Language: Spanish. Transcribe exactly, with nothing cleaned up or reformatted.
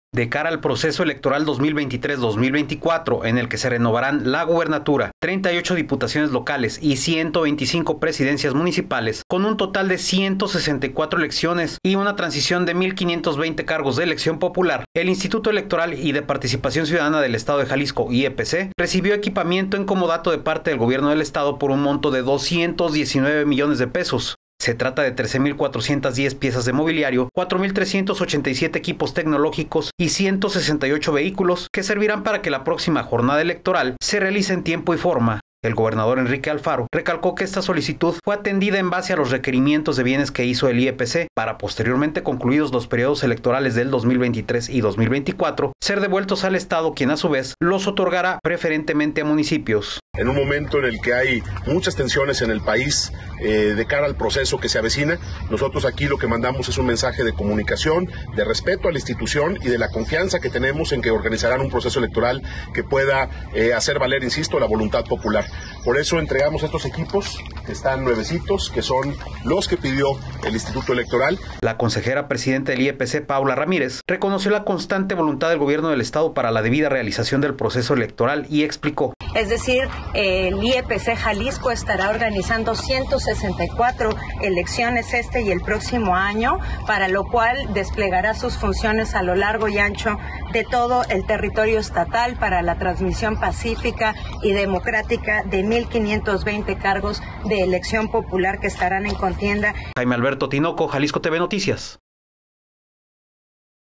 De cara al proceso electoral dos mil veintitrés dos mil veinticuatro, en el que se renovarán la gubernatura, treinta y ocho diputaciones locales y ciento veinticinco presidencias municipales, con un total de ciento sesenta y cuatro elecciones y una transición de mil quinientos veinte cargos de elección popular, el Instituto Electoral y de Participación Ciudadana del Estado de Jalisco, I E P C, recibió equipamiento en comodato de parte del gobierno del estado por un monto de doscientos diecinueve millones de pesos. Se trata de trece mil cuatrocientas diez piezas de mobiliario, cuatro mil trescientos ochenta y siete equipos tecnológicos y ciento sesenta y ocho vehículos que servirán para que la próxima jornada electoral se realice en tiempo y forma. El gobernador Enrique Alfaro recalcó que esta solicitud fue atendida en base a los requerimientos de bienes que hizo el I E P C para, posteriormente concluidos los periodos electorales del dos mil veintitrés y dos mil veinticuatro, ser devueltos al Estado, quien a su vez los otorgará preferentemente a municipios. En un momento en el que hay muchas tensiones en el país eh, de cara al proceso que se avecina, nosotros aquí lo que mandamos es un mensaje de comunicación, de respeto a la institución y de la confianza que tenemos en que organizarán un proceso electoral que pueda eh, hacer valer, insisto, la voluntad popular. Por eso entregamos estos equipos, que están nuevecitos, que son los que pidió el Instituto Electoral. La consejera presidenta del I E P C, Paula Ramírez, reconoció la constante voluntad del gobierno del estado para la debida realización del proceso electoral y explicó. Es decir, el I E P C Jalisco estará organizando ciento sesenta y cuatro elecciones este y el próximo año, para lo cual desplegará sus funciones a lo largo y ancho de todo el territorio estatal para la transmisión pacífica y democrática de mil quinientos veinte cargos de elección popular que estarán en contienda. Jaime Alberto Tinoco, Jalisco T V Noticias.